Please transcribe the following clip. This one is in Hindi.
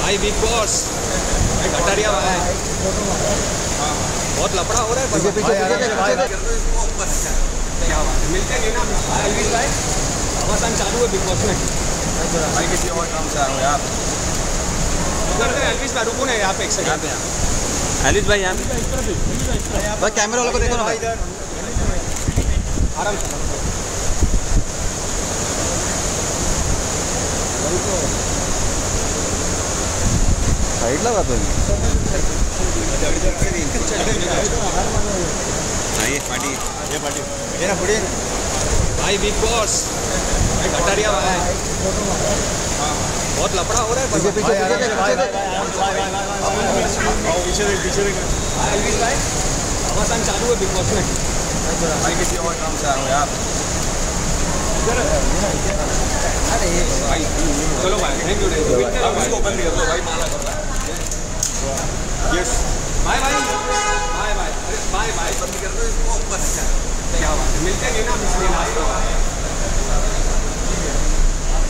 भाई बिग बॉस भाई कटारिया भाई बहुत लफड़ा हो रहा है। पीछे क्या बात है, मिलते नहीं ना एल्विस भाई। अवसान चालू है बिग बॉस में भाई। किसी और काम से आया यार। एल्विस भाई रुको ना यहाँ पे एक सेकंड। एल्विस भाई यहाँ भाई कैमरा वालों को देखो ना भाई इधर आराम से। साइड लगा तो ये ना फुड़ी भाई बिग बॉस भाई कटारिया भाई बहुत लफड़ा हो रहा है। पीछे पीछे एल्विस भाई अवसान चालू है बिग बॉस में भाई। किसी और काम से आया यार। अरे भाई चलो भाई थैंक यू इसको बंद कर दो भाई। माला कर रहा है yes bye bye bye bye bye bye बंद कर दो इसको। क्या बात है, मिलते नहीं ना इसलिए